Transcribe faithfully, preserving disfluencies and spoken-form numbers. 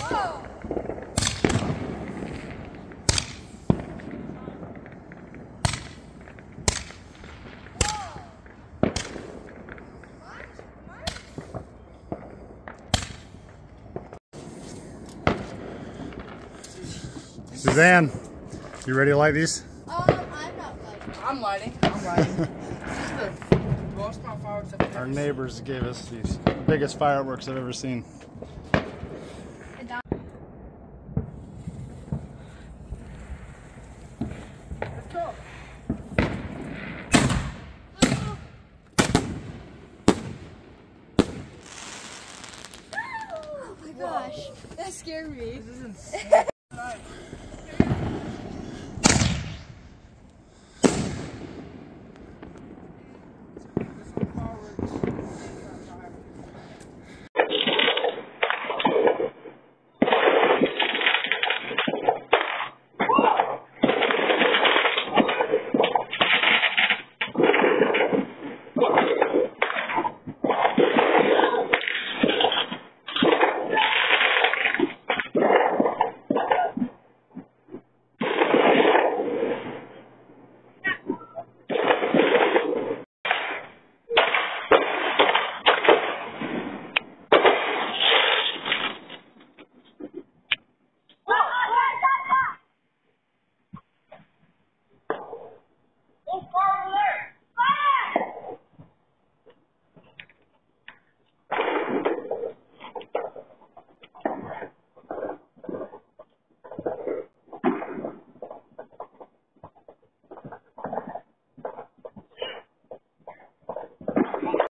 Suzanne, you ready to light these? Um, I'm not lighting. I'm lighting. I'm lighting. This is the most amount of fireworks I've ever Our seen. neighbors gave us these biggest fireworks I've ever seen. Let's go. Oh my gosh, that scared me. This is insane.